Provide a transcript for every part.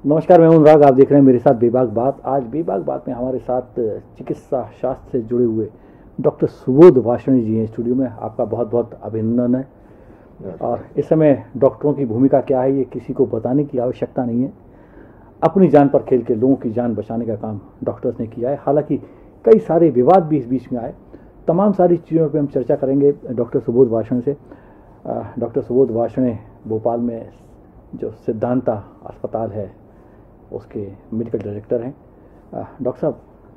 नमस्कार, मैं हूं अनुराग। आप देख रहे हैं मेरे साथ बेबाक बात। आज बेबाक बात में हमारे साथ चिकित्सा शास्त्र से जुड़े हुए डॉक्टर सुबोध वार्ष्णेय जी हैं स्टूडियो में। आपका बहुत बहुत अभिनंदन है। और इस समय डॉक्टरों की भूमिका क्या है ये किसी को बताने की आवश्यकता नहीं है। अपनी जान पर खेल के लोगों की जान बचाने का काम डॉक्टर्स ने किया है। हालांकि कई सारे विवाद भी इस बीच में आए। तमाम सारी चीज़ों पर हम चर्चा करेंगे डॉक्टर सुबोध वार्ष्णेय से। डॉक्टर सुबोध वार्ष्णेय भोपाल में जो सिद्धांता अस्पताल है उसके मेडिकल डायरेक्टर हैं। डॉक्टर साहब,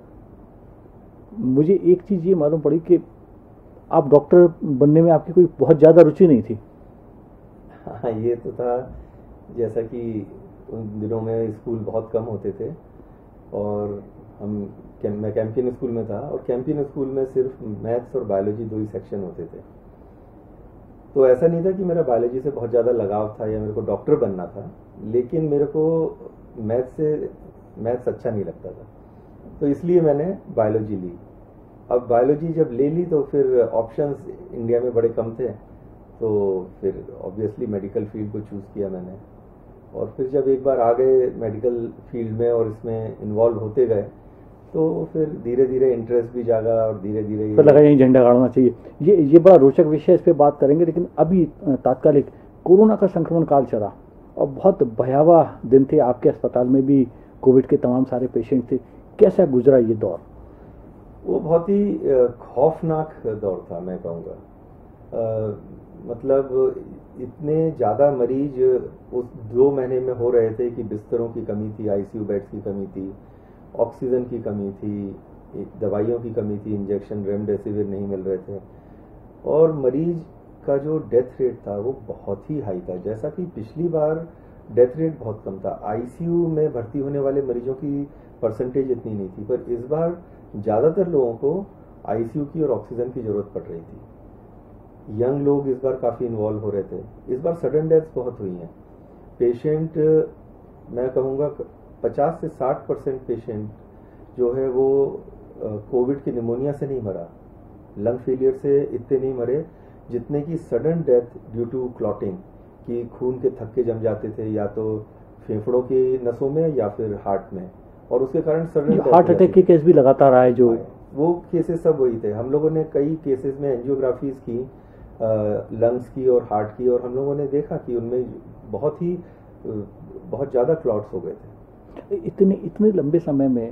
मुझे एक चीज़ ये मालूम पड़ी कि आप डॉक्टर बनने में आपकी कोई बहुत ज़्यादा रुचि नहीं थी। हाँ, ये तो था। जैसा कि उन दिनों में स्कूल बहुत कम होते थे और मैं कैंपियन स्कूल में था और कैंपियन स्कूल में सिर्फ मैथ्स और बायोलॉजी दो ही सेक्शन होते थे। तो ऐसा नहीं था कि मेरा बायोलॉजी से बहुत ज़्यादा लगाव था या मेरे को डॉक्टर बनना था, लेकिन मेरे को मैथ्स अच्छा नहीं लगता था, तो इसलिए मैंने बायोलॉजी ली। अब बायोलॉजी जब ले ली तो फिर ऑप्शंस इंडिया में बड़े कम थे, तो फिर ऑब्वियसली मेडिकल फील्ड को चूज़ किया मैंने। और फिर जब एक बार आ गए मेडिकल फील्ड में और इसमें इन्वॉल्व होते गए तो फिर धीरे धीरे इंटरेस्ट भी जागा और धीरे धीरे फिर लगा यही झंडा गाड़ना चाहिए। ये बड़ा रोचक विषय है, इस पर बात करेंगे। लेकिन अभी तात्कालिक कोरोना का संक्रमण काल चला और बहुत भयावह दिन थे। आपके अस्पताल में भी कोविड के तमाम सारे पेशेंट थे। कैसा गुजरा ये दौर? वो बहुत ही खौफनाक दौर था, मैं कहूँगा। मतलब इतने ज़्यादा मरीज उस 2 महीने में हो रहे थे कि बिस्तरों की कमी थी, आईसीयू बेड्स की कमी थी, ऑक्सीजन की कमी थी, दवाइयों की कमी थी, इंजेक्शन रेमडेसिविर नहीं मिल रहे थे और मरीज का जो डेथ रेट था वो बहुत ही हाई था। जैसा कि पिछली बार डेथ रेट बहुत कम था, आईसीयू में भर्ती होने वाले मरीजों की परसेंटेज इतनी नहीं थी, पर इस बार ज़्यादातर लोगों को आईसीयू की और ऑक्सीजन की ज़रूरत पड़ रही थी। यंग लोग इस बार काफ़ी इन्वॉल्व हो रहे थे। इस बार सडन डेथ्स बहुत हुई हैं। पेशेंट, मैं कहूँगा 50 से 60% पेशेंट जो है वो कोविड की निमोनिया से नहीं मरा, लंग फेलियर से इतने नहीं मरे जितने की sudden death due to clotting, कि खून के थक्के जम जाते थे या तो फेफड़ों की नसों में या फिर हार्ट में, और उसके कारण सडन हार्ट अटैक के केस भी लगातार आए। जो वो केसेस सब वही थे। हम लोगों ने कई केसेस में एंजियोग्राफीज की, लंग्स की और हार्ट की, और हम लोगों ने देखा कि उनमें बहुत ज़्यादा क्लॉट्स हो गए थे। इतने लंबे समय में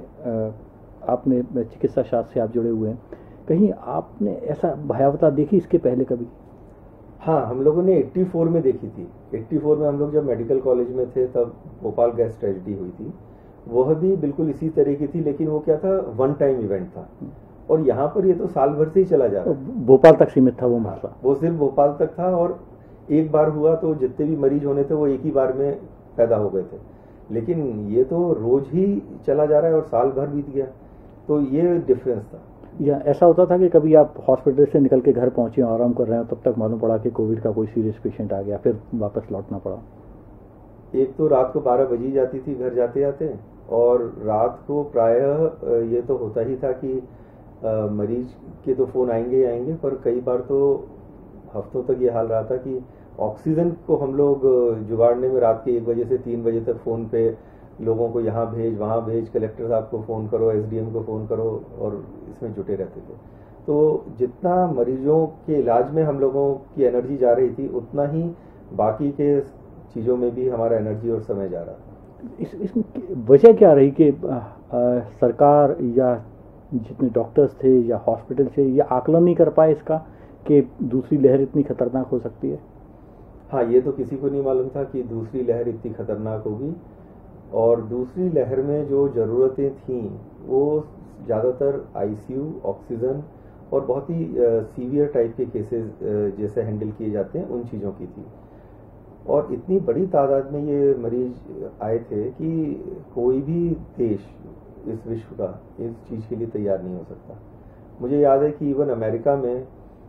आपने चिकित्सा शास्त्र से आप जुड़े हुए हैं, कहीं आपने ऐसा भयावता देखी इसके पहले कभी? हाँ, हम लोगों ने 84 में देखी थी। 84 में हम लोग जब मेडिकल कॉलेज में थे तब भोपाल गैस ट्रेजेडी हुई थी। वह भी बिल्कुल इसी तरह की थी, लेकिन वो क्या था, वन टाइम इवेंट था। और यहाँ पर ये तो साल भर से ही चला जा रहा है। भोपाल तक सीमित था वो मसला। वो सिर्फ भोपाल तक था और एक बार हुआ तो जितने भी मरीज होने थे वो एक ही बार में पैदा हो गए थे। लेकिन ये तो रोज ही चला जा रहा है और साल भर बीत गया, तो ये डिफरेंस था। या ऐसा होता था कि कभी आप हॉस्पिटल से निकल के घर पहुंचे और आराम कर रहे हो, तब तक मालूम पड़ा कि कोविड का कोई सीरियस पेशेंट आ गया, फिर वापस लौटना पड़ा? एक तो रात को 12 बजी जाती थी घर जाते जाते, और रात को प्रायः ये तो होता ही था कि मरीज के तो फ़ोन आएंगे ही आएंगे, पर कई बार तो हफ्तों तक ये हाल रहा था कि ऑक्सीजन को हम लोग जुगाड़ने में रात के 1 बजे से 3 बजे तक फ़ोन पे लोगों को यहाँ भेज वहाँ भेज, कलेक्टर साहब को फ़ोन करो, एसडीएम को फ़ोन करो, और इसमें जुटे रहते थे। तो जितना मरीजों के इलाज में हम लोगों की एनर्जी जा रही थी, उतना ही बाकी के चीज़ों में भी हमारा एनर्जी और समय जा रहा था। इसमें वजह क्या रही कि सरकार या जितने डॉक्टर्स थे या हॉस्पिटल थे ये आकलन नहीं कर पाए इसका कि दूसरी लहर इतनी खतरनाक हो सकती है? हाँ, ये तो किसी को नहीं मालूम था कि दूसरी लहर इतनी खतरनाक होगी। और दूसरी लहर में जो ज़रूरतें थीं वो ज़्यादातर आईसीयू, ऑक्सीजन और बहुत ही सीवियर टाइप के केसेस जैसे हैंडल किए जाते हैं, उन चीज़ों की थी। और इतनी बड़ी तादाद में ये मरीज आए थे कि कोई भी देश इस विश्व का इस चीज़ के लिए तैयार नहीं हो सकता। मुझे याद है कि इवन अमेरिका में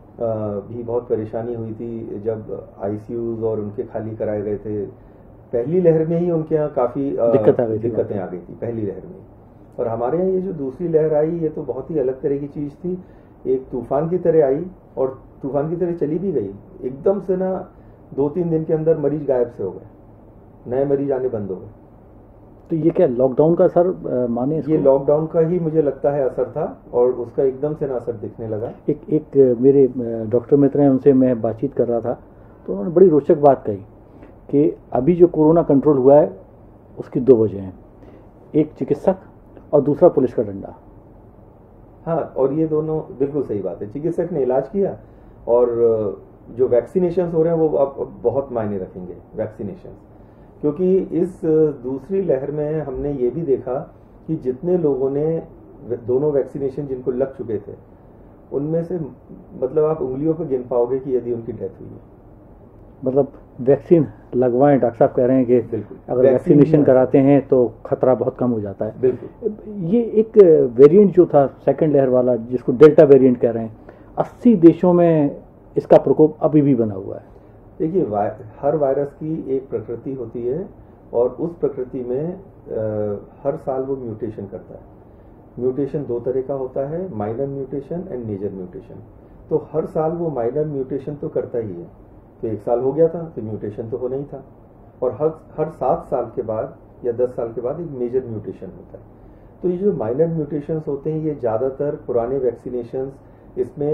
भी बहुत परेशानी हुई थी जब आईसीयूज और उनके खाली कराए गए थे। पहली लहर में ही उनके यहाँ काफ़ी दिक्कतें आ गई थी पहली लहर में। और हमारे यहाँ ये जो दूसरी लहर आई, ये तो बहुत ही अलग तरह की चीज़ थी। एक तूफान की तरह आई और तूफान की तरह चली भी गई। एकदम से ना 2-3 दिन के अंदर मरीज गायब से हो गए, नए मरीज आने बंद हो गए। तो ये क्या लॉकडाउन का असर माने इसको? ये लॉकडाउन का ही मुझे लगता है असर था और उसका एकदम से ना असर दिखने लगा। एक मेरे डॉक्टर मित्र हैं, उनसे मैं बातचीत कर रहा था, तो उन्होंने बड़ी रोचक बात कही कि अभी जो कोरोना कंट्रोल हुआ है उसकी दो वजह हैं, एक चिकित्सक और दूसरा पुलिस का डंडा। हाँ, और ये दोनों बिल्कुल सही बात है। चिकित्सक ने इलाज किया और जो वैक्सीनेशन हो रहे हैं वो अब बहुत मायने रखेंगे वैक्सीनेशन, क्योंकि इस दूसरी लहर में हमने ये भी देखा कि जितने लोगों ने दोनों वैक्सीनेशन जिनको लग चुके थे उनमें से मतलब आप उंगलियों पर गिन पाओगे कि यदि उनकी डेथ हुई है। मतलब वैक्सीन लगवाएं, डॉक्टर साहब कह रहे हैं कि बिल्कुल अगर वैक्सीनेशन कराते हैं तो खतरा बहुत कम हो जाता है। बिल्कुल। ये एक वेरिएंट जो था सेकंड लहर वाला, जिसको डेल्टा वेरिएंट कह रहे हैं, 80 देशों में इसका प्रकोप अभी भी बना हुआ है। देखिए, हर वायरस की एक प्रकृति होती है और उस प्रकृति में हर साल वो म्यूटेशन करता है। म्यूटेशन दो तरह का होता है, minor mutation and major mutation. तो हर साल वो माइनर म्यूटेशन तो करता ही है। तो एक साल हो गया था तो म्यूटेशन तो होना ही था, और हर 7 साल के बाद या 10 साल के बाद एक मेजर म्यूटेशन होता है। तो ये जो माइनर म्यूटेशंस होते हैं ये ज़्यादातर पुराने वैक्सीनेशंस इसमें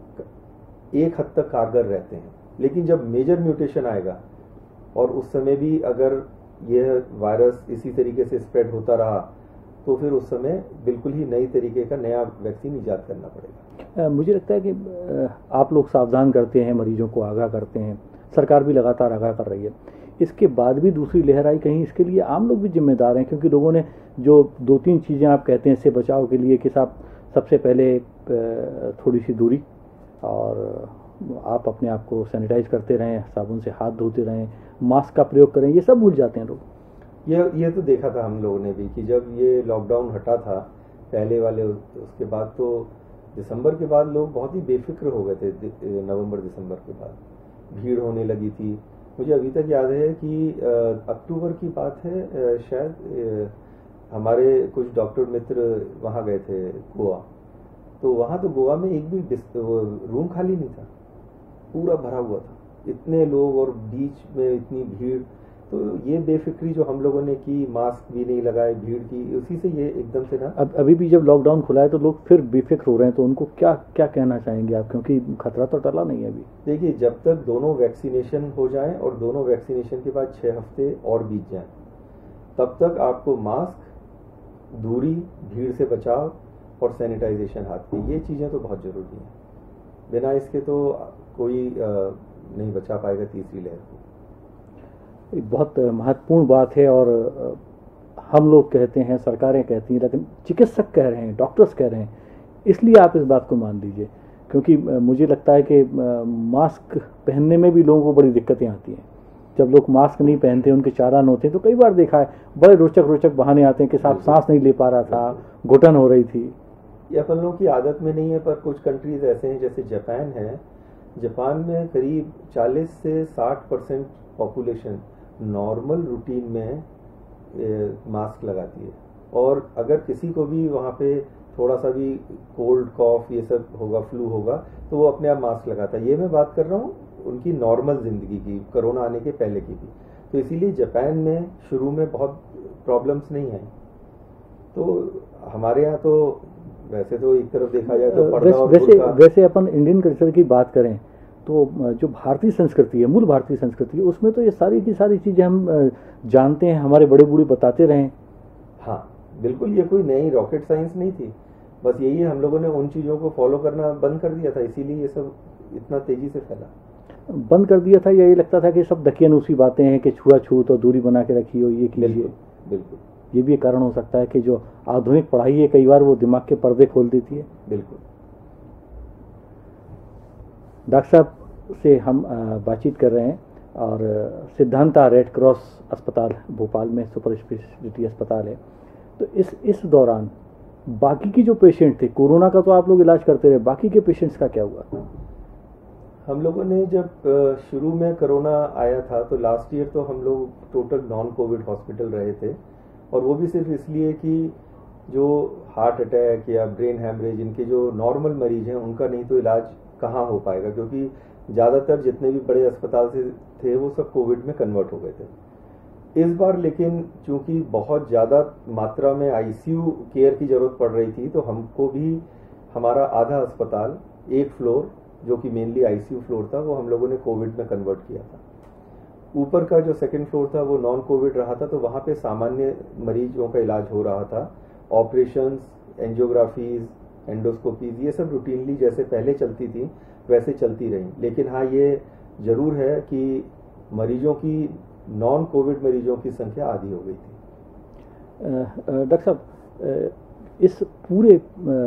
एक हद तक कारगर रहते हैं, लेकिन जब मेजर म्यूटेशन आएगा और उस समय भी अगर यह वायरस इसी तरीके से स्प्रेड होता रहा तो फिर उस समय बिल्कुल ही नई तरीके का नया वैक्सीन ईजाद करना पड़ेगा। मुझे लगता है कि आप लोग सावधान करते हैं, मरीजों को आगाह करते हैं, सरकार भी लगातार आगाह कर रही है। इसके बाद भी दूसरी लहर आई, कहीं इसके लिए आम लोग भी जिम्मेदार हैं? क्योंकि लोगों ने जो 2-3 चीज़ें आप कहते हैं इससे बचाव के लिए कि साहब सबसे पहले थोड़ी सी दूरी, और आप अपने आप को सैनिटाइज करते रहें, साबुन से हाथ धोते रहें, मास्क का प्रयोग करें, ये सब भूल जाते हैं लोग। ये तो देखा था हम लोगों ने भी कि जब ये लॉकडाउन हटा था पहले वाले, उसके बाद तो दिसंबर के बाद लोग बहुत ही बेफिक्र हो गए थे। नवंबर दिसंबर के बाद भीड़ होने लगी थी। मुझे अभी तक याद है कि अक्टूबर की बात है, शायद हमारे कुछ डॉक्टर मित्र वहाँ गए थे गोवा, तो वहाँ तो गोवा में एक भी रूम खाली नहीं था, पूरा भरा हुआ था, इतने लोग और बीच में इतनी भीड़। तो ये बेफिक्री जो हम लोगों ने की, मास्क भी नहीं लगाए, भीड़ की, उसी से ये एकदम से ना। अब अभी भी जब लॉकडाउन खुला है तो लोग फिर बेफिक्र हो रहे हैं, तो उनको क्या क्या कहना चाहेंगे आप, क्योंकि खतरा तो टला नहीं है अभी? देखिए, जब तक दोनों वैक्सीनेशन हो जाएं और दोनों वैक्सीनेशन के बाद 6 हफ्ते और बीत जाएं, तब तक आपको मास्क, दूरी, भीड़ से बचाव और सैनिटाइजेशन हाथ की, ये चीज़ें तो बहुत ज़रूरी हैं। बिना इसके तो कोई नहीं बचा पाएगा तीसरी लहर को। बहुत महत्वपूर्ण बात है, और हम लोग कहते हैं, सरकारें कहती हैं, लेकिन चिकित्सक कह रहे हैं, डॉक्टर्स कह रहे हैं, इसलिए आप इस बात को मान लीजिए। क्योंकि मुझे लगता है कि मास्क पहनने में भी लोगों को बड़ी दिक्कतें आती हैं। जब लोग मास्क नहीं पहनते, उनके चालान होते हैं, तो कई बार देखा है बड़े रोचक बहाने आते हैं कि साहब सांस नहीं ले पा रहा था, घुटन हो रही थी। ये अपन लोगों की आदत में नहीं है, पर कुछ कंट्रीज ऐसे हैं जैसे जापान है। जापान में करीब 40 से 60% पॉपुलेशन नॉर्मल रूटीन में मास्क लगाती है, और अगर किसी को भी वहाँ पे थोड़ा सा भी कोल्ड कॉफ ये सब होगा, फ्लू होगा, तो वो अपने आप मास्क लगाता है। ये मैं बात कर रहा हूँ उनकी नॉर्मल जिंदगी की, कोरोना आने के पहले की भी। तो इसीलिए जापान में शुरू में बहुत प्रॉब्लम्स नहीं है। तो हमारे यहाँ तो वैसे तो एक तरफ देखा जाए तो पर्दा और वैसे अपन इंडियन कल्चर की बात करें तो जो भारतीय संस्कृति है, मूल भारतीय संस्कृति है, उसमें तो ये सारी की सारी चीज़ें हम जानते हैं, हमारे बड़े बूढ़े बताते रहे। हाँ बिल्कुल, ये कोई नई रॉकेट साइंस नहीं थी, बस यही है हम लोगों ने उन चीज़ों को फॉलो करना बंद कर दिया था, इसीलिए ये सब इतना तेजी से फैला। बंद कर दिया था, यही लगता था कि सब दकियानूसी बातें हैं कि छुआछूत और दूरी बना के रखी हो, ये कीजिए। बिल्कुल, ये भी एक कारण हो सकता है कि जो आधुनिक पढ़ाई है कई बार वो दिमाग के पर्दे खोल देती है। बिल्कुल। डॉक्टर साहब से हम बातचीत कर रहे हैं, और सिद्धांता रेड क्रॉस अस्पताल भोपाल में सुपर स्पेशलिटी अस्पताल है। तो इस दौरान बाकी की जो पेशेंट थे, कोरोना का तो आप लोग इलाज करते रहे, बाकी के पेशेंट्स का क्या हुआ? हम लोगों ने जब शुरू में कोरोना आया था तो लास्ट ईयर तो हम लोग टोटल नॉन कोविड हॉस्पिटल रहे थे, और वो भी सिर्फ इसलिए कि जो हार्ट अटैक या ब्रेन हैमरेज इनके जो नॉर्मल मरीज हैं उनका नहीं तो इलाज कहाँ हो पाएगा, क्योंकि ज़्यादातर जितने भी बड़े अस्पताल से थे वो सब कोविड में कन्वर्ट हो गए थे। इस बार लेकिन चूंकि बहुत ज़्यादा मात्रा में आईसीयू केयर की ज़रूरत पड़ रही थी, तो हमको भी हमारा आधा अस्पताल, एक फ्लोर जो कि मेनली आईसीयू फ्लोर था, वो हम लोगों ने कोविड में कन्वर्ट किया था। ऊपर का जो सेकंड फ्लोर था वो नॉन कोविड रहा था, तो वहाँ पे सामान्य मरीजों का इलाज हो रहा था। ऑपरेशंस, एंजियोग्राफीज, एंडोस्कोपीज, ये सब रूटीनली जैसे पहले चलती थी वैसे चलती रही। लेकिन हाँ, ये जरूर है कि मरीजों की, नॉन कोविड मरीजों की संख्या आधी हो गई थी। डॉक्टर साहब, इस पूरे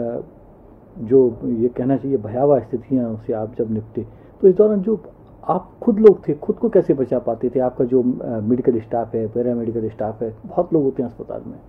जो ये कहना चाहिए भयावह स्थितियाँ से आप जब निपटे, तो इस दौरान जो आप खुद लोग थे, खुद को कैसे बचा पाते थे? आपका जो मेडिकल स्टाफ है, पैरामेडिकल स्टाफ है, बहुत लोग होते हैं अस्पताल में।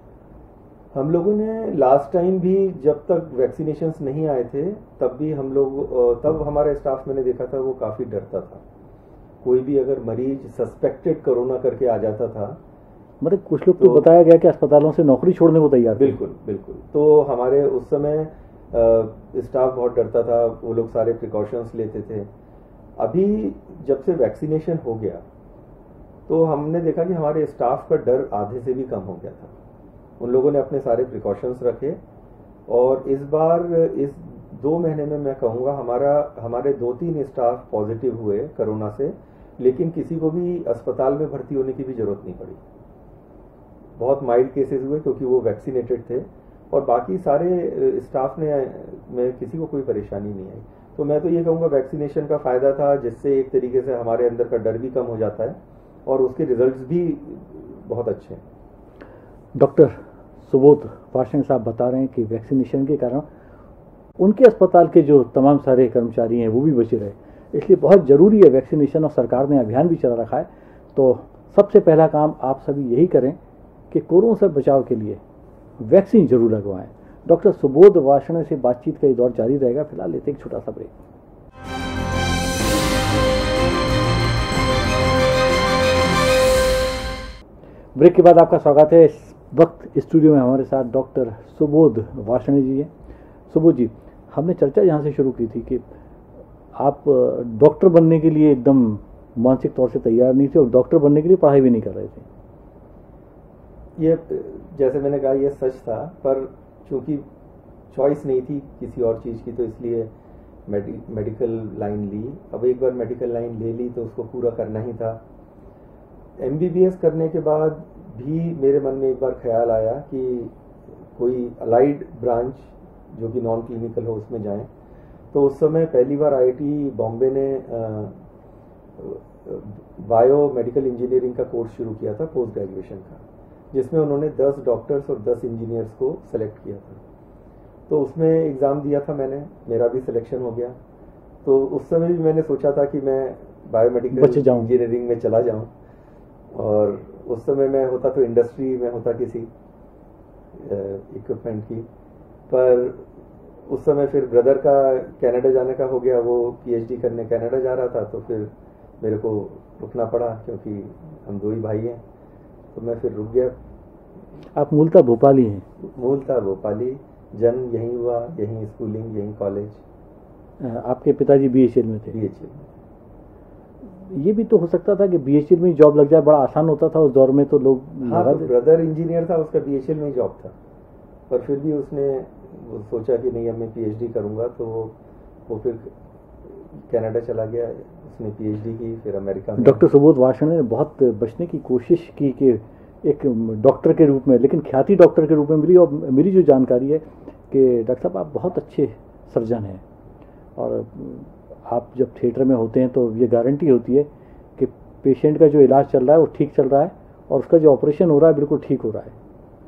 हम लोगों ने लास्ट टाइम भी जब तक वैक्सीनेशंस नहीं आए थे तब भी हम लोग, तब हमारा स्टाफ मैंने देखा था वो काफ़ी डरता था। कोई भी अगर मरीज सस्पेक्टेड कोरोना करके आ जाता था, मतलब कुछ लोग तो बताया गया कि अस्पतालों से नौकरी छोड़ने को तैयार थे। बिल्कुल बिल्कुल। तो हमारे उस समय स्टाफ बहुत डरता था, वो लोग सारे प्रिकॉशंस लेते थे। अभी जब से वैक्सीनेशन हो गया तो हमने देखा कि हमारे स्टाफ का डर आधे से भी कम हो गया था। उन लोगों ने अपने सारे प्रिकॉशंस रखे, और इस बार इस 2 महीने में मैं कहूँगा हमारे 2-3 स्टाफ पॉजिटिव हुए कोरोना से, लेकिन किसी को भी अस्पताल में भर्ती होने की भी जरूरत नहीं पड़ी। बहुत माइल्ड केसेस हुए क्योंकि वो वैक्सीनेटेड थे, और बाकी सारे स्टाफ में किसी को कोई परेशानी नहीं आई। तो मैं तो ये कहूँगा वैक्सीनेशन का फ़ायदा था, जिससे एक तरीके से हमारे अंदर का डर भी कम हो जाता है और उसके रिजल्ट्स भी बहुत अच्छे हैं। डॉक्टर सुबोध वार्ष्णेय साहब बता रहे हैं कि वैक्सीनेशन के कारण उनके अस्पताल के जो तमाम सारे कर्मचारी हैं वो भी बचे रहे, इसलिए बहुत ज़रूरी है वैक्सीनेशन, और सरकार ने अभियान भी चला रखा है। तो सबसे पहला काम आप सभी यही करें कि कोरोना से बचाव के लिए वैक्सीन जरूर लगवाएं। डॉक्टर सुबोध वार्ष्णेय से बातचीत का ये दौर जारी रहेगा। फिलहाल लेते एक छोटा सा ब्रेक। ब्रेक के बाद आपका स्वागत है। इस वक्त स्टूडियो में हमारे साथ डॉक्टर सुबोध वार्ष्णेय जी हैं। सुबोध जी, हमने चर्चा यहाँ से शुरू की थी कि आप डॉक्टर बनने के लिए एकदम मानसिक तौर से तैयार नहीं थे और डॉक्टर बनने के लिए पढ़ाई भी नहीं कर रहे थे। ये जैसे मैंने कहा, ये सच था, पर चूंकि चॉइस नहीं थी किसी और चीज़ की, तो इसलिए मेडिकल लाइन ली। अब एक बार मेडिकल लाइन ले ली तो उसको पूरा करना ही था। MBBS करने के बाद भी मेरे मन में एक बार ख्याल आया कि कोई अलाइड ब्रांच जो कि नॉन क्लिनिकल हो उसमें जाएं। तो उस समय पहली बार IIT बॉम्बे ने बायो मेडिकल इंजीनियरिंग का कोर्स शुरू किया था, पोस्ट ग्रेजुएशन का, जिसमें उन्होंने 10 डॉक्टर्स और 10 इंजीनियर्स को सेलेक्ट किया था। तो उसमें एग्ज़ाम दिया था मैंने, मेरा भी सिलेक्शन हो गया। तो उस समय भी मैंने सोचा था कि मैं बायोमेडिकल इंजीनियरिंग में चला जाऊं, और उस समय मैं होता तो इंडस्ट्री में होता किसी इक्विपमेंट की, पर उस समय फिर ब्रदर का कनाडा जाने का हो गया, वो PhD करने कनाडा जा रहा था, तो फिर मेरे को रुकना पड़ा क्योंकि हम 2 ही भाई हैं, तो मैं फिर रुक गया। आप मूलतः भोपाली हैं? मूलतः भोपाली, जन्म यहीं हुआ, यहीं स्कूलिंग, यहीं कॉलेज। आपके पिताजी BHL में थे? BHL। ये भी तो हो सकता था कि BHL में जॉब लग जाए, बड़ा आसान होता था उस दौर में, तो लोग। हाँ, तो ब्रदर इंजीनियर था, उसका BHL में ही जॉब था, पर फिर भी उसने सोचा कि नहीं, अब मैं PhD करूंगा, तो वो फिर कनाडा चला गया, उसने PhD की, फिर अमेरिका में। डॉक्टर सुबोध वार्ष्णेय ने बहुत बचने की कोशिश की कि एक डॉक्टर के रूप में, लेकिन ख्याति डॉक्टर के रूप में मिली। और मेरी जो जानकारी है कि डॉक्टर साहब आप बहुत अच्छे सर्जन हैं, और आप जब थिएटर में होते हैं तो ये गारंटी होती है कि पेशेंट का जो इलाज चल रहा है वो ठीक चल रहा है, और उसका जो ऑपरेशन हो रहा है बिल्कुल ठीक हो रहा है।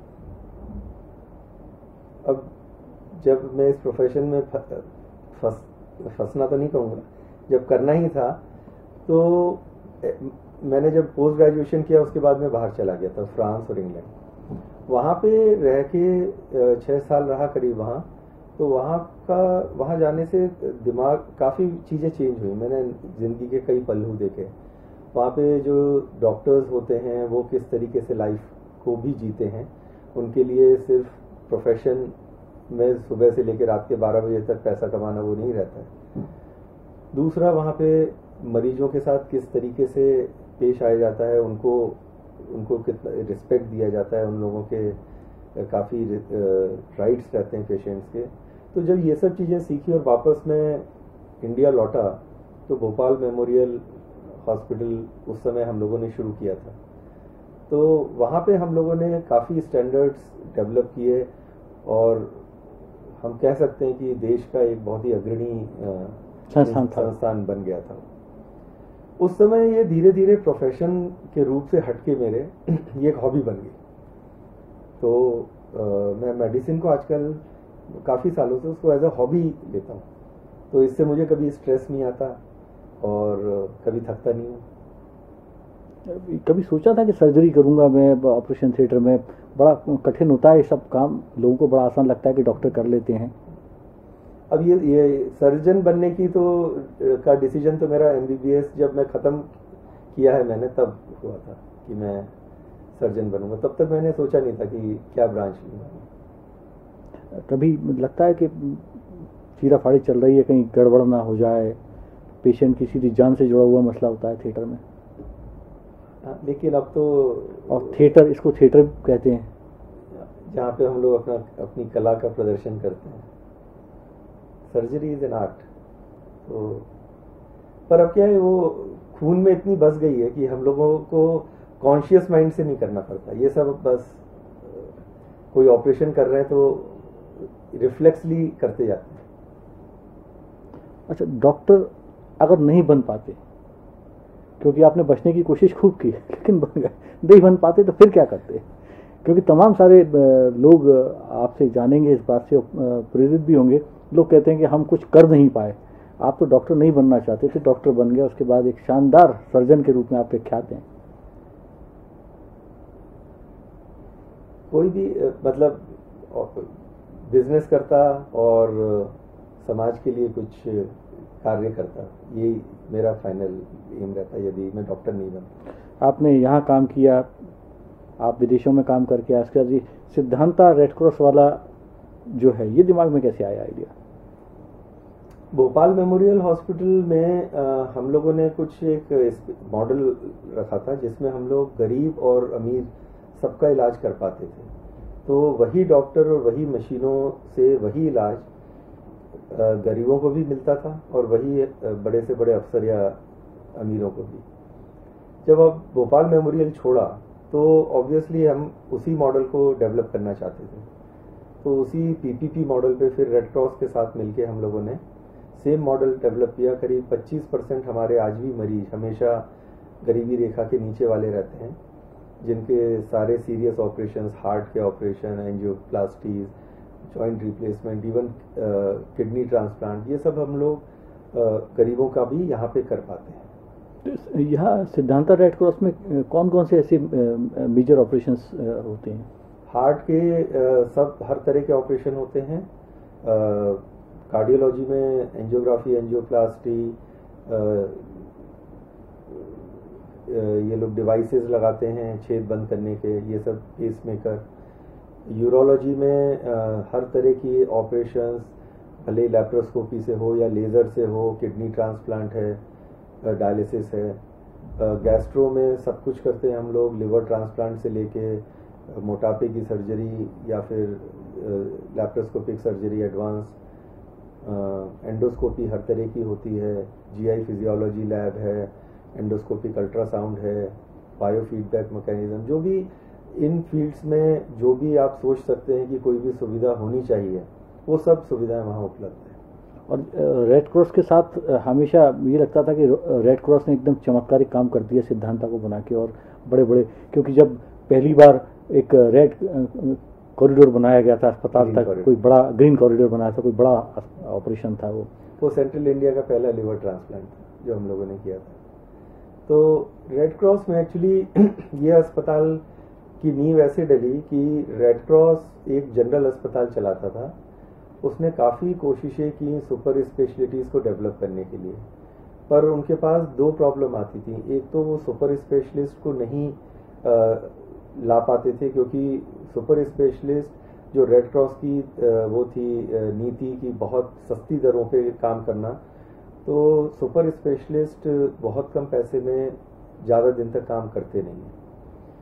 अब जब मैं इस प्रोफेशन में फंसना तो नहीं कहूँगा, जब करना ही था, तो मैंने जब पोस्ट ग्रेजुएशन किया उसके बाद मैं बाहर चला गया था, फ्रांस और इंग्लैंड। वहाँ पे रह के 6 साल रहा करीब वहाँ। तो वहाँ जाने से दिमाग, काफ़ी चीज़ें चेंज हुई। मैंने ज़िंदगी के कई पहलू देखे। वहाँ पे जो डॉक्टर्स होते हैं वो किस तरीके से लाइफ को भी जीते हैं, उनके लिए सिर्फ प्रोफेशन में सुबह से लेकर रात के 12 बजे तक पैसा कमाना वो नहीं रहता है। दूसरा, वहाँ पे मरीजों के साथ किस तरीके से पेश आया जाता है, उनको उनको कितना रिस्पेक्ट दिया जाता है, उन लोगों के काफ़ी राइट्स रहते हैं पेशेंट्स के। तो जब ये सब चीज़ें सीखी और वापस मैं इंडिया लौटा तो भोपाल मेमोरियल हॉस्पिटल उस समय हम लोगों ने शुरू किया था। तो वहाँ पे हम लोगों ने काफ़ी स्टैंडर्ड्स डेवलप किए और हम कह सकते हैं कि देश का एक बहुत ही अग्रणी संस्थान बन गया था। उस समय ये धीरे धीरे प्रोफेशन के रूप से हटके मेरे ये एक हॉबी बन गई। तो मैं मेडिसिन को आजकल काफ़ी सालों से उसको एज अ हॉबी लेता हूँ। तो इससे मुझे कभी स्ट्रेस नहीं आता और कभी थकता नहीं हूँ। कभी सोचा था कि सर्जरी करूंगा मैं ऑपरेशन थिएटर में? बड़ा कठिन होता है ये सब काम, लोगों को बड़ा आसान लगता है कि डॉक्टर कर लेते हैं। अब ये सर्जन बनने की तो का डिसीजन तो मेरा MBBS जब मैं ख़त्म किया है मैंने तब हुआ था कि मैं सर्जन बनूंगा। तब तक मैंने सोचा नहीं था कि क्या ब्रांच लूँगा। कभी लगता है कि चीरा फाड़ी चल रही है, कहीं गड़बड़ ना हो जाए? पेशेंट की सीधी जान से जुड़ा हुआ मसला होता है थिएटर में। लेकिन अब तो और थिएटर, इसको थिएटर कहते हैं जहाँ पे हम लोग अपनी कला का प्रदर्शन करते हैं। Surgery is an art. तो पर अब क्या है, वो खून में इतनी बस गई है कि हम लोगों को कॉन्शियस माइंड से नहीं करना पड़ता ये सब। बस कोई ऑपरेशन कर रहे हैं तो रिफ्लेक्सली करते जाते हैं। अच्छा, डॉक्टर अगर नहीं बन पाते, क्योंकि आपने बचने की कोशिश खूब की लेकिन बन गए, नहीं बन पाते तो फिर क्या करते? क्योंकि तमाम सारे लोग आपसे जानेंगे, इस बात से प्रेरित भी होंगे। लोग कहते हैं कि हम कुछ कर नहीं पाए। आप तो डॉक्टर नहीं बनना चाहते थे, डॉक्टर बन गए, उसके बाद एक शानदार सर्जन के रूप में आप विख्यात हैं। कोई भी मतलब बिजनेस करता और समाज के लिए कुछ कार्य करता, यही मेरा फाइनल एम रहता है यदि मैं डॉक्टर नहीं बनता। आपने यहाँ काम किया, आप विदेशों में काम करके आजकल जी सिद्धांता रेड क्रॉस वाला जो है, ये दिमाग में कैसे आया आइडिया? भोपाल मेमोरियल हॉस्पिटल में हम लोगों ने कुछ एक मॉडल रखा था जिसमें हम लोग गरीब और अमीर सबका इलाज कर पाते थे। तो वही डॉक्टर और वही मशीनों से वही इलाज गरीबों को भी मिलता था और वही बड़े से बड़े अफसर या अमीरों को भी। जब अब भोपाल मेमोरियल छोड़ा तो ऑब्वियसली हम उसी मॉडल को डेवलप करना चाहते थे। तो उसी PPP मॉडल पे फिर रेड क्रॉस के साथ मिलके हम लोगों ने सेम मॉडल डेवलप किया। करीब 25% हमारे आज भी मरीज हमेशा गरीबी रेखा के नीचे वाले रहते हैं, जिनके सारे सीरियस ऑपरेशंस, हार्ट के operation, angioplasties, joint replacement, even kidney transplant, ये सब हम लोग गरीबों का भी यहाँ पे कर पाते हैं। यहाँ सिद्धांता रेड क्रॉस में कौन कौन से ऐसे मेजर ऑपरेशंस होते हैं? हार्ट के सब हर तरह के ऑपरेशन होते हैं। कार्डियोलॉजी में एंजियोग्राफी, एंजियोप्लास्टी, ये लोग डिवाइसेस लगाते हैं छेद बंद करने के, ये सब पेसमेकर। यूरोलॉजी में हर तरह की ऑपरेशंस, भले लैप्रोस्कोपी से हो या लेज़र से हो, किडनी ट्रांसप्लांट है, डायलिसिस है। गैस्ट्रो में सब कुछ करते हैं हम लोग, लिवर ट्रांसप्लांट से लेके मोटापे की सर्जरी या फिर लैप्रोस्कोपिक सर्जरी एडवांस। एंडोस्कोपी हर तरह की होती है, GI फिजियोलॉजी लैब है, एंडोस्कोपिक अल्ट्रासाउंड है, बायोफीडबैक मैकेनिज्म, जो भी इन फील्ड्स में जो भी आप सोच सकते हैं कि कोई भी सुविधा होनी चाहिए, वो सब सुविधाएं वहाँ उपलब्ध है। और रेड क्रॉस के साथ हमेशा ये लगता था कि रेड क्रॉस ने एकदम चमत्कारिक काम कर दिया सिद्धांता को बना के, और बड़े बड़े, क्योंकि जब पहली बार एक रेड कॉरिडोर बनाया गया था अस्पताल तक, कोई बड़ा ग्रीन कॉरिडोर बनाया था, कोई बड़ा ऑपरेशन था वो सेंट्रल इंडिया का पहला लिवर ट्रांसप्लांट था जो हम लोगों ने किया था। तो रेड क्रॉस में एक्चुअली ये अस्पताल की नींव ऐसे डली कि रेड क्रॉस एक जनरल अस्पताल चलाता था। उसने काफ़ी कोशिशें की सुपर स्पेशलिटीज़ को डेवलप करने के लिए, पर उनके पास दो प्रॉब्लम आती थी। एक तो वो सुपर स्पेशलिस्ट को नहीं ला पाते थे, क्योंकि सुपर स्पेशलिस्ट जो रेड क्रॉस की वो थी नीति की बहुत सस्ती दरों पे काम करना, तो सुपर स्पेशलिस्ट बहुत कम पैसे में ज़्यादा दिन तक काम करते नहीं हैं।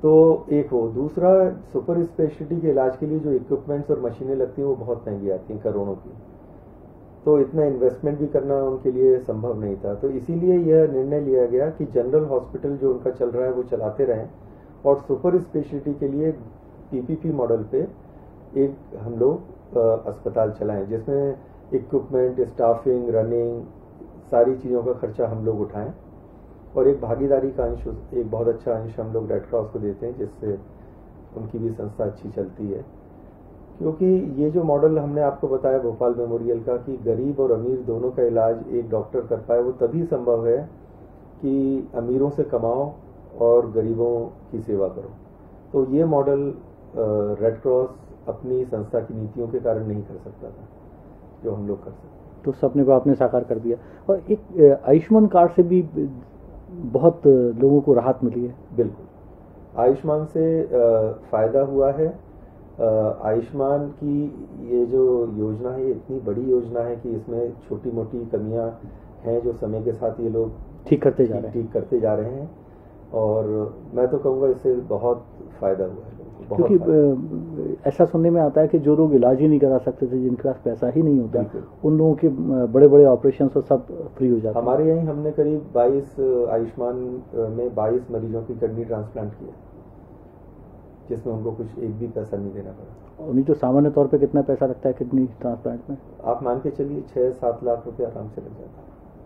तो एक हो, दूसरा सुपर स्पेशलिटी के इलाज के लिए जो इक्विपमेंट्स और मशीनें लगती हैं वो बहुत महंगी आती हैं, करोड़ों की। तो इतना इन्वेस्टमेंट भी करना उनके लिए संभव नहीं था। तो इसीलिए यह निर्णय लिया गया कि जनरल हॉस्पिटल जो उनका चल रहा है वो चलाते रहें, और सुपर स्पेशलिटी के लिए पीपीपी मॉडल पे एक हम लोग अस्पताल चलाएं, जिसमें इक्विपमेंट, स्टाफिंग, रनिंग, सारी चीज़ों का खर्चा हम लोग उठाएं, और एक भागीदारी का अंश, एक बहुत अच्छा अंश हम लोग रेड क्रॉस को देते हैं, जिससे उनकी भी संस्था अच्छी चलती है। क्योंकि ये जो मॉडल हमने आपको बताया भोपाल मेमोरियल का, कि गरीब और अमीर दोनों का इलाज एक डॉक्टर कर पाए, वो तभी संभव है कि अमीरों से कमाओ और गरीबों की सेवा करो। तो ये मॉडल रेड क्रॉस अपनी संस्था की नीतियों के कारण नहीं कर सकता था, जो हम लोग कर सकते। तो सपने को आपने साकार कर दिया। और एक आयुष्मान कार्ड से भी बहुत लोगों को राहत मिली है। बिल्कुल, आयुष्मान से फायदा हुआ है। आयुष्मान की ये जो योजना है, ये इतनी बड़ी योजना है कि इसमें छोटी मोटी कमियां हैं जो समय के साथ ये लोग ठीक करते जा रहे हैं, और मैं तो कहूँगा इससे बहुत फायदा हुआ है। क्योंकि ऐसा सुनने में आता है कि जो लोग इलाज ही नहीं करा सकते थे, जिनके पास पैसा ही नहीं होता, उन लोगों के बड़े बड़े ऑपरेशन तो सब फ्री हो जाते हैं। हमारे यहीं हमने करीब 22 आयुष्मान में 22 मरीजों की किडनी ट्रांसप्लांट किया, जिसमें उनको कुछ एक भी पैसा नहीं देना पड़ा। और नहीं तो सामान्य तौर पे कितना पैसा लगता है किडनी ट्रांसप्लांट में? आप मान के चलिए 6-7 लाख रुपए आराम से लग जाता है।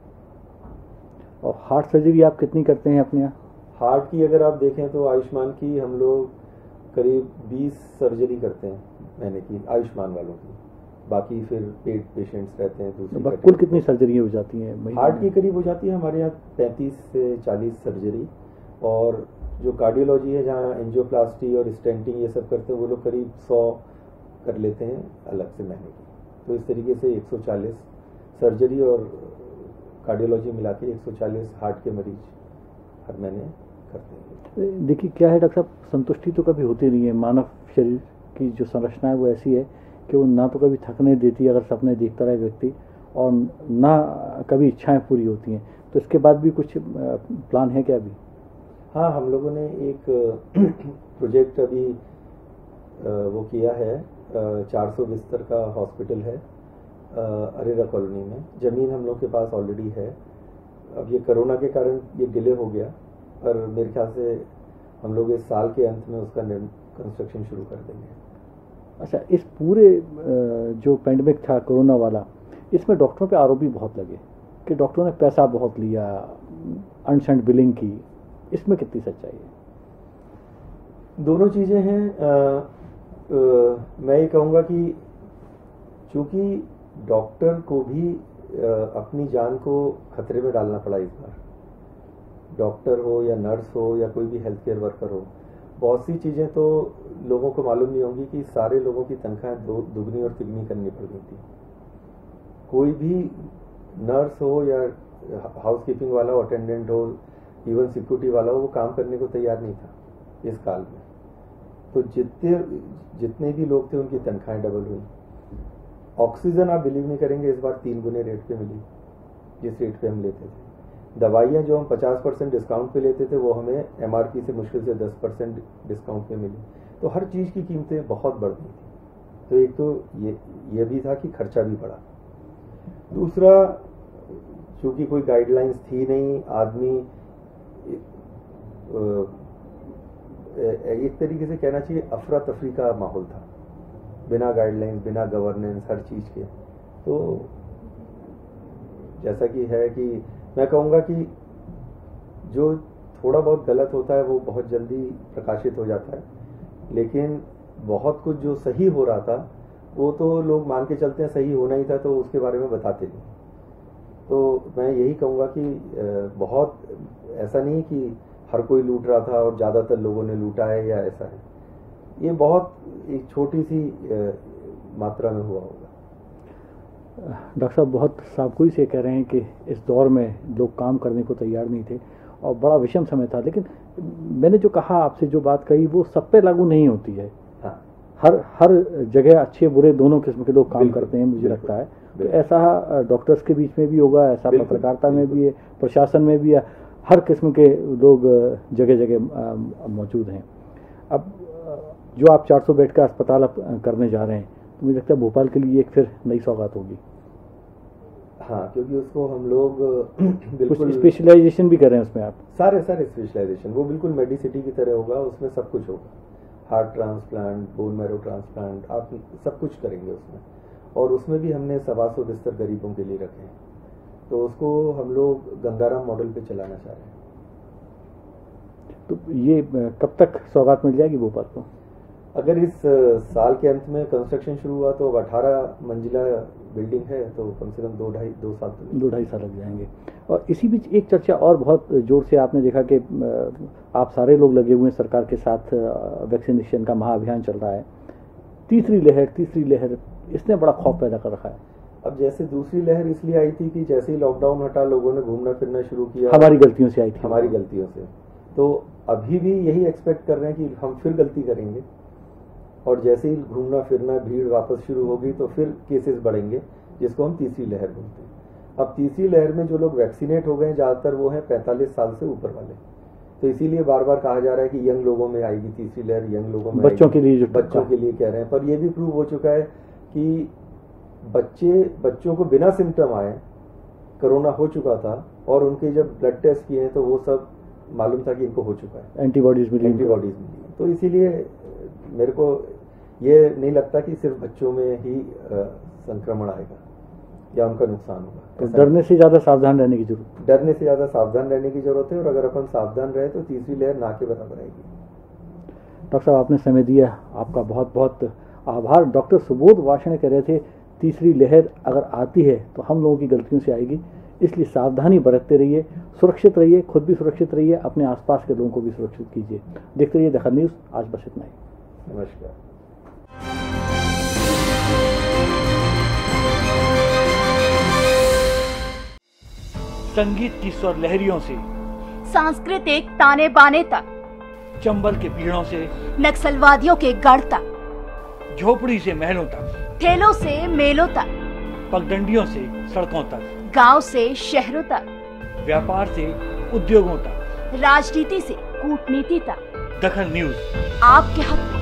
और हार्ट सर्जरी आप कितनी करते हैं अपने यहाँ? हार्ट की अगर आप देखें तो आयुष्मान की हम लोग करीब 20 सर्जरी करते हैं महीने की, आयुष्मान वालों की। बाकी फिर पेट पेशेंट्स रहते हैं दूसरी। कुल कितनी सर्जरी हो जाती है? हार्ट की करीब हो जाती है हमारे यहाँ 35 से 40 सर्जरी, और जो कार्डियोलॉजी है, जहाँ एंजियोप्लास्टी और स्टेंटिंग ये सब करते हैं, वो लोग करीब 100 कर लेते हैं अलग से महीने की। तो इस तरीके से 140 सर्जरी और कार्डियोलॉजी मिला के 140 हार्ट के मरीज हर महीने करते हैं। देखिए क्या है डॉक्टर साहब, संतुष्टि तो कभी होती नहीं है। मानव शरीर की जो संरचना है वो ऐसी है कि वो ना तो कभी थकने देती अगर सपने देखता रहे व्यक्ति, और ना कभी इच्छाएं पूरी होती हैं। तो इसके बाद भी कुछ प्लान है क्या अभी? हाँ, हम लोगों ने एक प्रोजेक्ट अभी वो किया है। 400 बिस्तर का हॉस्पिटल है अरेरा कॉलोनी में। ज़मीन हम लोग के पास ऑलरेडी है। अब ये कोरोना के कारण ये डिले हो गया, पर मेरे ख्याल से हम लोग इस साल के अंत में उसका कंस्ट्रक्शन शुरू कर देंगे। अच्छा, इस पूरे जो पेंडेमिक था कोरोना वाला, इसमें डॉक्टरों पे आरोप भी बहुत लगे कि डॉक्टरों ने पैसा बहुत लिया, अनसेंट बिलिंग की। इसमें कितनी सच्चाई है? दोनों चीज़ें हैं। मैं ये कहूँगा कि चूँकि डॉक्टर को भी अपनी जान को खतरे में डालना पड़ा इस बार, डॉक्टर हो या नर्स हो या कोई भी हेल्थ केयर वर्कर हो, बहुत सी चीज़ें तो लोगों को मालूम नहीं होंगी कि सारे लोगों की तनख्वाहें दुगनी और तिगनी करनी पड़ गई थी। कोई भी नर्स हो या हाउसकीपिंग वाला हो, अटेंडेंट हो, इवन सिक्योरिटी वाला हो, वो काम करने को तैयार नहीं था इस काल में। तो जितने भी लोग थे उनकी तनख्वाहें डबल हुई। ऑक्सीजन आप बिलीव नहीं करेंगे, इस बार 3 गुने रेट पे मिली जिस रेट पे हम लेते थे। दवाइयाँ जो हम 50% डिस्काउंट पे लेते थे, वो हमें एमआरपी से मुश्किल से 10% डिस्काउंट पे मिली। तो हर चीज़ की कीमतें बहुत बढ़ गई थी। तो एक तो ये भी था कि खर्चा भी बढ़ा। दूसरा, चूँकि कोई गाइडलाइंस थी नहीं, आदमी एक तरीके से कहना चाहिए अफरा तफरी का माहौल था, बिना गाइडलाइंस, बिना गवर्नेंस, हर चीज़ के। तो जैसा कि है कि मैं कहूँगा कि जो थोड़ा बहुत गलत होता है वो बहुत जल्दी प्रकाशित हो जाता है, लेकिन बहुत कुछ जो सही हो रहा था वो तो लोग मान के चलते हैं सही होना ही था, तो उसके बारे में बताते नहीं। तो मैं यही कहूँगा कि बहुत ऐसा नहीं कि हर कोई लूट रहा था और ज़्यादातर लोगों ने लूटा है या ऐसा है। ये बहुत एक छोटी सी मात्रा में हुआ होगा। डॉक्टर साहब बहुत साबकुई से कह रहे हैं कि इस दौर में लोग काम करने को तैयार नहीं थे और बड़ा विषम समय था, लेकिन मैंने जो कहा आपसे, जो बात कही, वो सब पे लागू नहीं होती है। हाँ। हर जगह अच्छे बुरे दोनों किस्म के लोग काम करते हैं, मुझे लगता है। तो ऐसा डॉक्टर्स के बीच में भी होगा, ऐसा पत्रकारिता में भी है, प्रशासन में भी है, हर किस्म के लोग जगह जगह मौजूद हैं। अब जो आप 400 बेड का अस्पताल अब करने जा रहे हैं, तो मुझे लगता है भोपाल के लिए एक फिर नई सौगात होगी। हाँ, क्योंकि उसको हम लोग कुछ बिल्कुल स्पेशलाइजेशन भी कर रहे हैं उसमें आप? सारे स्पेशलाइजेशन, वो बिल्कुल मेडिसिटी की तरह होगा, उसमें सब कुछ होगा। Heart transplant, bone marrow transplant, आप सब कुछ करेंगे उसमें। और उसमें भी हमने 125 बिस्तर गरीबों के लिए रखे हैं, तो उसको हम लोग गंगाराम मॉडल पे चलाना चाह रहे हैं। तो ये कब तक सौगात मिल जाएगी भोपाल को? अगर इस साल के अंत में कंस्ट्रक्शन शुरू हुआ तो अब 18 मंजिला बिल्डिंग है, तो कम से कम 2-2.5 साल तो 2-2.5 साल लग जाएंगे। और इसी बीच एक चर्चा और बहुत जोर से आपने देखा कि आप सारे लोग लगे हुए हैं सरकार के साथ, वैक्सीनेशन का महाअभियान चल रहा है। तीसरी लहर इसने बड़ा खौफ पैदा कर रखा है। अब जैसे दूसरी लहर इसलिए आई थी कि जैसे ही लॉकडाउन हटा, लोगों ने घूमना फिरना शुरू किया, हमारी गलतियों से आई थी। हमारी गलतियों से। तो अभी भी यही एक्सपेक्ट कर रहे हैं कि हम फिर गलती करेंगे, और जैसे ही घूमना फिरना भीड़ वापस शुरू होगी तो फिर केसेस बढ़ेंगे, जिसको हम तीसरी लहर बोलते हैं। अब तीसरी लहर में जो लोग वैक्सीनेट हो गए ज़्यादातर वो हैं 45 साल से ऊपर वाले, तो इसीलिए बार बार कहा जा रहा है कि यंग लोगों में आएगी तीसरी लहर, यंग लोगों में बच्चों के लिए, बच्चों के लिए कह रहे हैं। पर यह भी प्रूव हो चुका है कि बच्चों को बिना सिम्टम आए कोरोना हो चुका था, और उनके जब ब्लड टेस्ट किए हैं तो वो सब मालूम था कि इनको हो चुका है, एंटीबॉडीज मिली। तो इसीलिए मेरे को ये नहीं लगता कि सिर्फ बच्चों में ही संक्रमण आएगा या उनका नुकसान होगा। तो डरने से ज्यादा सावधान रहने की जरूरत है, और अगर अपन सावधान रहे तो तीसरी लहर ना के बराबर आएगी। डॉक्टर साहब, आपने समय दिया, आपका बहुत बहुत आभार। डॉक्टर सुबोध वार्ष्णेय कह रहे थे तीसरी लहर अगर आती है तो हम लोगों की गलतियों से आएगी, इसलिए सावधानी बरतते रहिए, सुरक्षित रहिए, खुद भी सुरक्षित रहिए, अपने आसपास के लोगों को भी सुरक्षित कीजिए। देखते रहिए दखल न्यूज़। आज बस इतना ही। नमस्कार। संगीत की स्वर लहरियों से सांस्कृतिक ताने बाने तक, चंबल के पीड़ों से नक्सलवादियों के गढ़ तक, झोपड़ी से महलों तक, ठेलों से मेलों तक, पगडंडियों से सड़कों तक, गांव से शहरों तक, व्यापार से उद्योगों तक, राजनीति से कूटनीति तक, दखल न्यूज़ आपके हक में।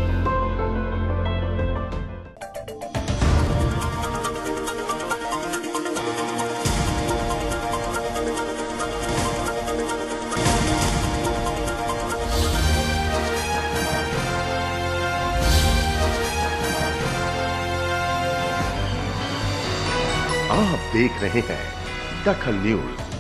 आप देख रहे हैं दखल न्यूज।